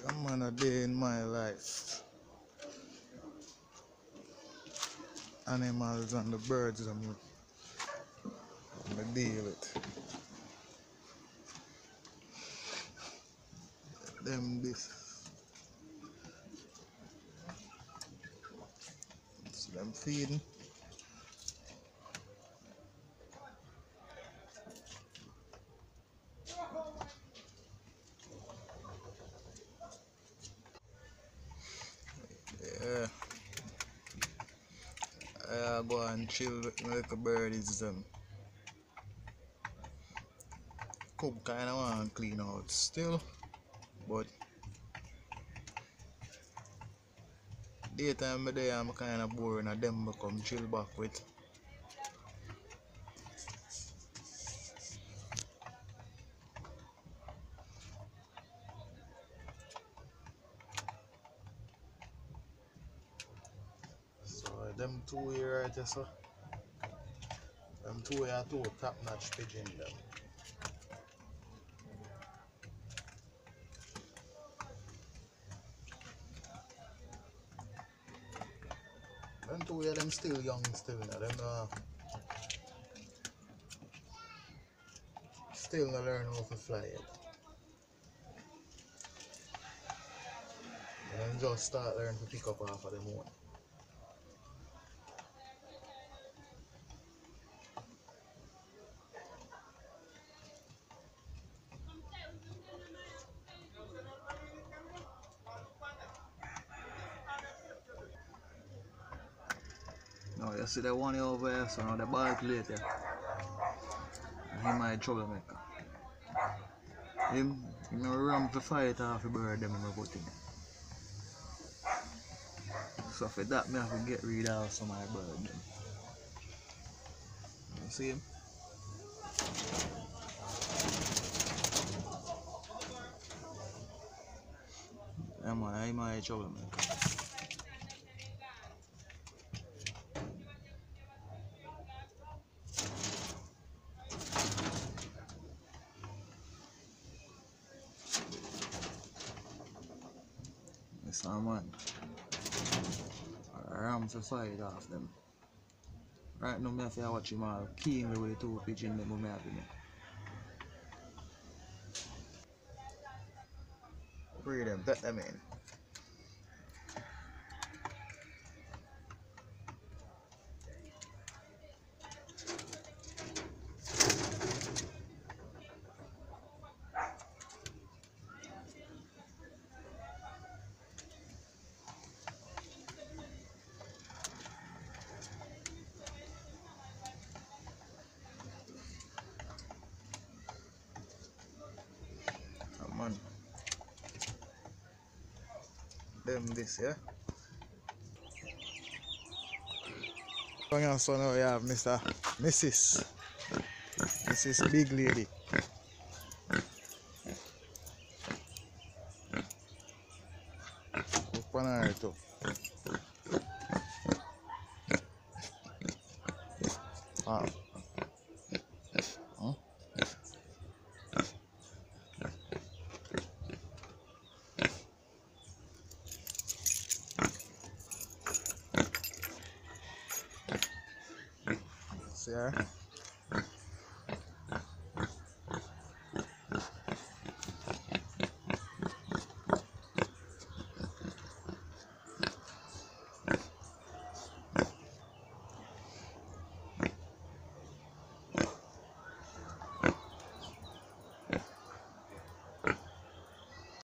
Come on, a day in my life. Animals and the birds I'm deal with. Them this. It's them feeding. Yeah. I go and chill with my little birdies them. Cook kinda want to clean out still, but daytime day I'm kinda boring and them come chill back with. So them two here right there, so them two here are two top notch pigeon them. Them two here them still young still, you know, them still not learn how to fly yet. And then just start learning to pick up off of them own. Now you see the one over here, so now the ball plate here. He my troublemaker. Him run to fight off the bird them I put in. So for that me have to get rid of some of my bird them. You see him? Yeah man, I'm my troublemaker. Yes man. I ram to fight off them. Right now I have to watch him all keenly with the two pigeon them I have in it. Free them, let them in. Come on. Them this, yeah? So now you have Mrs. Big Lady. Up on her too. Ah. Huh? See her?